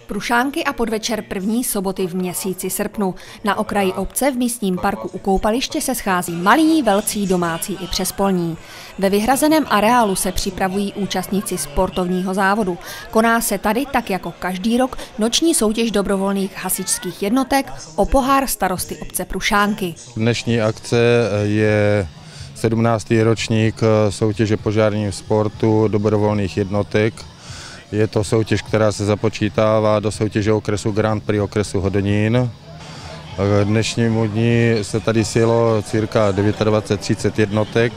Prušánky a podvečer první soboty v měsíci srpnu. Na okraji obce v místním parku u koupaliště se schází malí, velcí, domácí i přespolní. Ve vyhrazeném areálu se připravují účastníci sportovního závodu. Koná se tady, tak jako každý rok, noční soutěž dobrovolných hasičských jednotek o pohár starosty obce Prušánky. Dnešní akce je 17. ročník soutěže požárního sportu dobrovolných jednotek. Je to soutěž, která se započítává do soutěže okresu Grand Prix okresu Hodonín. K dnešnímu dni se tady sjelo cirka 29-30 jednotek.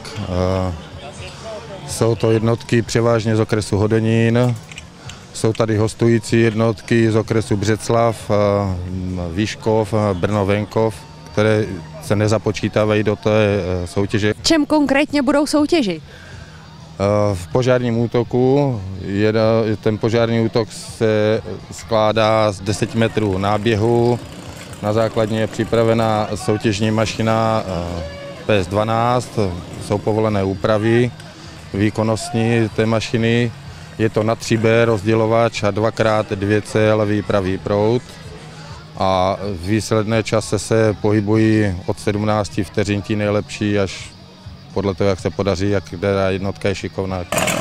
Jsou to jednotky převážně z okresu Hodonín. Jsou tady hostující jednotky z okresu Břeclav, Výškov, Brno-Venkov, které se nezapočítávají do té soutěže. Čem konkrétně budou soutěži? V požárním útoku, ten požární útok se skládá z 10 metrů náběhu. Na základně je připravená soutěžní mašina PS12, jsou povolené úpravy výkonnostní té mašiny. Je to na 3B rozdělovač a 2x2C levý pravý proud. A výsledné čase se pohybují od 17 vteřin tí nejlepší až podle toho, jak se podaří, jak která jednotka je šikovná.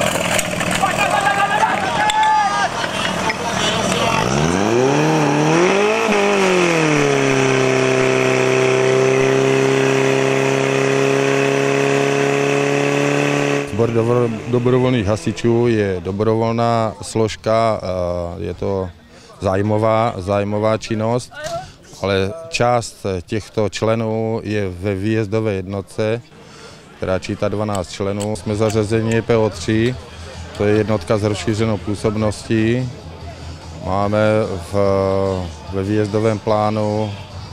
Sbor dobrovolných hasičů je dobrovolná složka, je to zájmová činnost, ale část těchto členů je ve výjezdové jednotce, která čítá 12 členů. Jsme zařazeni PO3, to je jednotka s rozšířenou působností. Máme ve výjezdovém plánu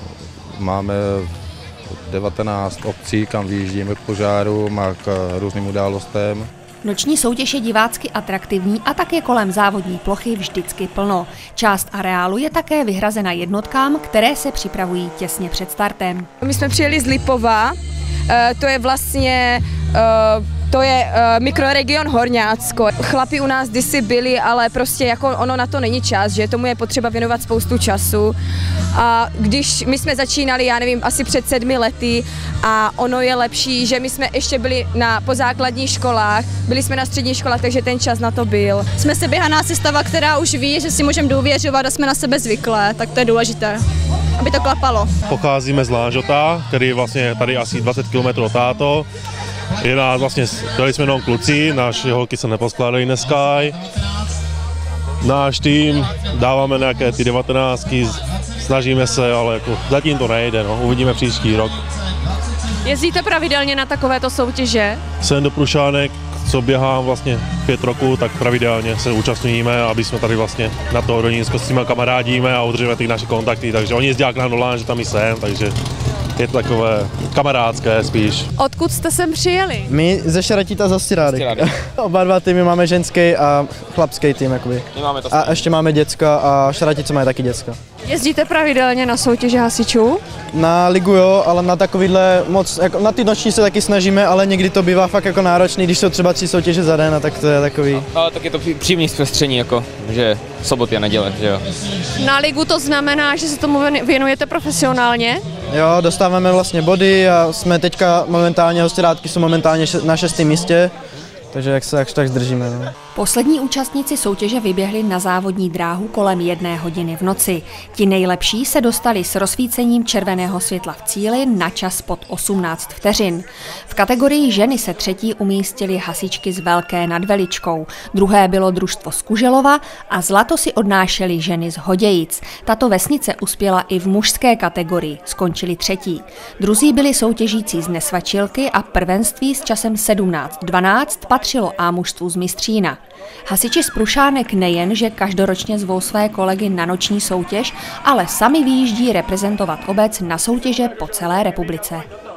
19 obcí, kam vyjíždíme k požárům a k různým událostem. Noční soutěž je divácky atraktivní a tak je kolem závodní plochy vždycky plno. Část areálu je také vyhrazena jednotkám, které se připravují těsně před startem. My jsme přijeli z Lipova, to je vlastně mikroregion Horňácko. Chlapi u nás kdysi byli, ale prostě jako ono na to není čas, že tomu je potřeba věnovat spoustu času. A když my jsme začínali, já nevím, asi před 7 lety a ono je lepší, že my jsme ještě byli po základních školách, byli jsme na středních školách, takže ten čas na to byl. Jsme seběhaná sestava, která už ví, že si můžeme důvěřovat a jsme na sebe zvyklé, tak to je důležité, aby to klapalo. Pocházíme z Lážota, který je vlastně tady asi 20 km od táto. Je nás vlastně, byli jsme jenom kluci, naše holky se neposkládají dneska. Náš tým dáváme nějaké ty 19, snažíme se, ale jako zatím to nejde, no. Uvidíme příští rok. Jezdíte pravidelně na takovéto soutěže? Jsem do Prušánek, co běhám vlastně 5 roků, tak pravidelně se účastníme, aby jsme tady vlastně na to Hodonínsko s nimi kamarádíme a udržíme ty naše kontakty, takže oni jezdí k nám do Láň, že tam i jsem, takže je to takové kamarádské spíš. Odkud jste sem přijeli? My ze Šaratíta z Ostirádek. Oba dva týmy máme ženský a chlapský tým jakoby. A ještě máme děcka a Šaratíce mají taky děcka. Jezdíte pravidelně na soutěže hasičů? Na ligu jo, ale na takovýhle moc, jako na ty noční se taky snažíme, ale někdy to bývá fakt jako náročný, když jsou třeba 3 soutěže za den, a tak to je takový. Ale tak je to příjemný zpestření, jako, že soboty a neděle, že jo. Na ligu to znamená, že se tomu věnujete profesionálně? Jo, dostáváme vlastně body a jsme teďka momentálně, Hostirádky jsou momentálně na 6. místě, takže jak se tak zdržíme. No. Poslední účastníci soutěže vyběhli na závodní dráhu kolem 1 hodiny v noci. Ti nejlepší se dostali s rozsvícením červeného světla v cíli na čas pod 18 vteřin. V kategorii ženy se třetí umístily hasičky z Velké nad Veličkou, druhé bylo družstvo z Kuželova a zlato si odnášely ženy z Hodějic. Tato vesnice uspěla i v mužské kategorii, skončili třetí. Druzí byli soutěžící z Nesvačilky a prvenství s časem 17:12 patřilo A mužstvu z Mistřína. Hasiči z Prušánek nejen, že každoročně zvou své kolegy na noční soutěž, ale sami vyjíždí reprezentovat obec na soutěže po celé republice.